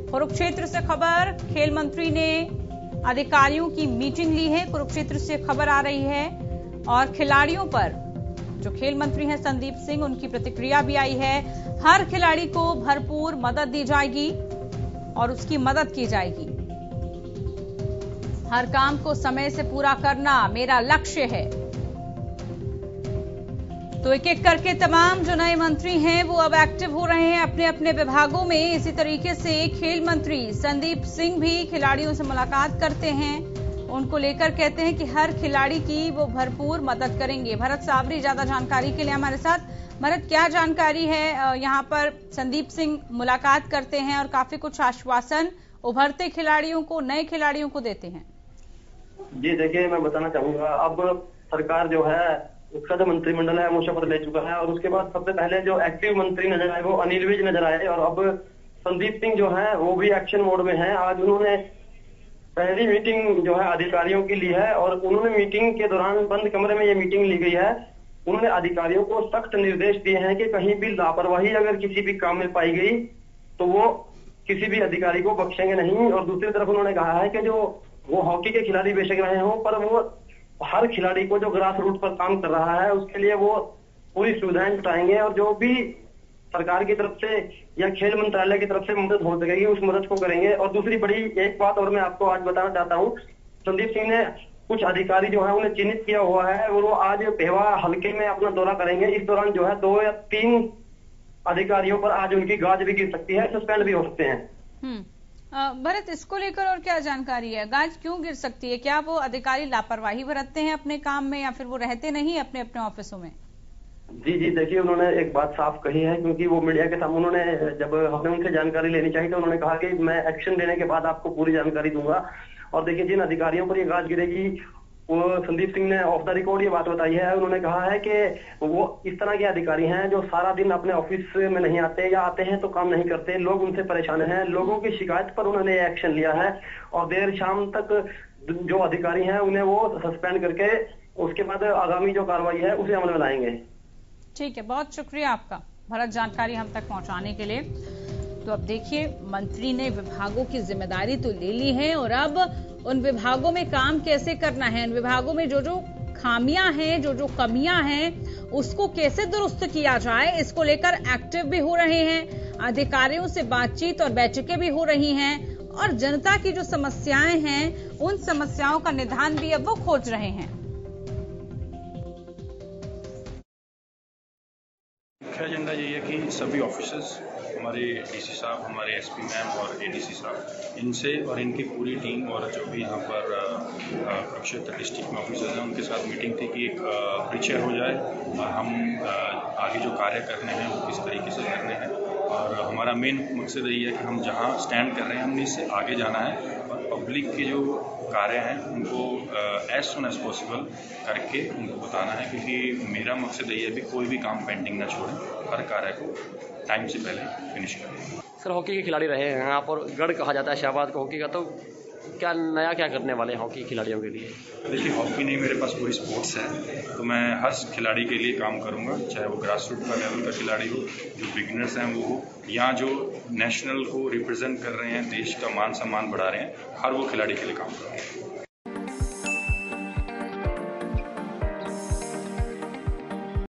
कुरुक्षेत्र से खबर, खेल मंत्री ने अधिकारियों की मीटिंग ली है। कुरुक्षेत्र से खबर आ रही है और खिलाड़ियों पर जो खेल मंत्री हैं संदीप सिंह, उनकी प्रतिक्रिया भी आई है। हर खिलाड़ी को भरपूर मदद दी जाएगी और उसकी मदद की जाएगी। हर काम को समय से पूरा करना मेरा लक्ष्य है। तो एक एक करके तमाम जो नए मंत्री हैं वो अब एक्टिव हो रहे हैं अपने अपने विभागों में। इसी तरीके से खेल मंत्री संदीप सिंह भी खिलाड़ियों से मुलाकात करते हैं, उनको लेकर कहते हैं कि हर खिलाड़ी की वो भरपूर मदद करेंगे। भरत सावरी ज्यादा जानकारी के लिए हमारे साथ। भरत, क्या जानकारी है? यहाँ पर संदीप सिंह मुलाकात करते हैं और काफी कुछ आश्वासन उभरते खिलाड़ियों को, नए खिलाड़ियों को देते हैं। जी देखिए, मैं बताना चाहूंगा, अब सरकार जो है उसका जो मंत्रिमंडल है वो शपथ ले चुका है और उसके बाद सबसे पहले जो एक्टिव मंत्री नजर आए वो अनिल विज नजर आए और अब संदीप सिंह जो है वो भी एक्शन मोड में है। आज उन्होंने पहली मीटिंग जो है अधिकारियों की ली है और उन्होंने मीटिंग के दौरान बंद कमरे में ये मीटिंग ली गई है। उन्होंने अधिकारियों को सख्त निर्देश दिए हैं कि कहीं भी लापरवाही अगर किसी भी काम में पाई गई तो वो किसी भी अधिकारी को बख्शेंगे नहीं। और दूसरी तरफ उन्होंने कहा है कि जो वो हॉकी के खिलाड़ी बेशक रहे हों पर वो हर खिलाड़ी को जो ग्रास रूट पर काम कर रहा है उसके लिए वो पूरी सुविधाएं जुटाएंगे और जो भी सरकार की तरफ से या खेल मंत्रालय की तरफ से मदद हो सकेगी उस मदद को करेंगे। और दूसरी बड़ी एक बात और मैं आपको आज बताना चाहता हूँ, संदीप सिंह ने कुछ अधिकारी जो है उन्हें चिन्हित किया हुआ है और वो आज भेवा हल्के में अपना दौरा करेंगे। इस दौरान जो है 2 या 3 अधिकारियों पर आज उनकी गाज भी गिर सकती है, सस्पेंड भी हो सकते हैं। भरत, इसको लेकर और क्या जानकारी है? गाज क्यों गिर सकती है? क्या वो अधिकारी लापरवाही बरतते हैं अपने काम में या फिर वो रहते नहीं अपने अपने ऑफिसों में? जी देखिए, उन्होंने एक बात साफ कही है क्योंकि वो मीडिया के सामने उन्होंने जब हमने उनसे जानकारी लेनी चाहिए तो उन्होंने कहा कि मैं एक्शन लेने के बाद आपको पूरी जानकारी दूंगा। और देखिए, जिन अधिकारियों पर ये गाज गिरेगी वो संदीप सिंह ने ऑफ द रिकॉर्ड ये बात बताई है। उन्होंने कहा है कि वो इस तरह के अधिकारी हैं जो सारा दिन अपने ऑफिस में नहीं आते या आते हैं तो काम नहीं करते, लोग उनसे परेशान हैं। लोगों की शिकायत पर उन्होंने एक्शन लिया है और देर शाम तक जो अधिकारी हैं उन्हें वो सस्पेंड करके उसके बाद आगामी जो कार्रवाई है उसे अमल में लाएंगे। ठीक है, बहुत शुक्रिया आपका भरत, जानकारी हम तक पहुंचाने के लिए। तो अब देखिए, मंत्री ने विभागों की जिम्मेदारी तो ले ली है और अब उन विभागों में काम कैसे करना है, उन विभागों में जो जो खामियां हैं, जो जो कमियां हैं, उसको कैसे दुरुस्त किया जाए, इसको लेकर एक्टिव भी हो रहे हैं। अधिकारियों से बातचीत और बैठकें भी हो रही हैं और जनता की जो समस्याएं हैं उन समस्याओं का निदान भी अब वो खोज रहे हैं। मुख्य एजेंडा यही है कि सभी ऑफिसर्स, हमारे डीसी साहब, हमारे एसपी मैम और एडीसी साहब, इनसे और इनकी पूरी टीम और जो भी यहाँ पर कुरुक्षेत्र डिस्ट्रिक्ट में ऑफिसर्स हैं उनके साथ मीटिंग थी कि एक परिचय हो जाए और हम आगे जो कार्य करने हैं वो किस तरीके से करने हैं। और हमारा मेन मकसद यही है कि हम जहाँ स्टैंड कर रहे हैं हमने इससे आगे जाना है और पब्लिक के जो कार्य हैं उनको एज सुन एज पॉसिबल करके उनको बताना है, क्योंकि मेरा मकसद यही है कि कोई भी काम पेंडिंग ना छोड़ें, हर कार्य को टाइम से पहले फिनिश करें। सर, हॉकी के खिलाड़ी रहे हैं आप और गढ़ कहा जाता है शाहबाद को हॉकी का, तो क्या करने वाले हैं हॉकी खिलाड़ियों के लिए? देखिए, हॉकी नहीं, मेरे पास पूरी स्पोर्ट्स है, तो मैं हर खिलाड़ी के लिए काम करूंगा, चाहे वो ग्रास रूट का लेवल का खिलाड़ी हो, जो बिगिनर्स हैं वो हो, या जो नेशनल को रिप्रेजेंट कर रहे हैं, देश का मान सम्मान बढ़ा रहे हैं, हर वो खिलाड़ी के लिए काम करूंगा।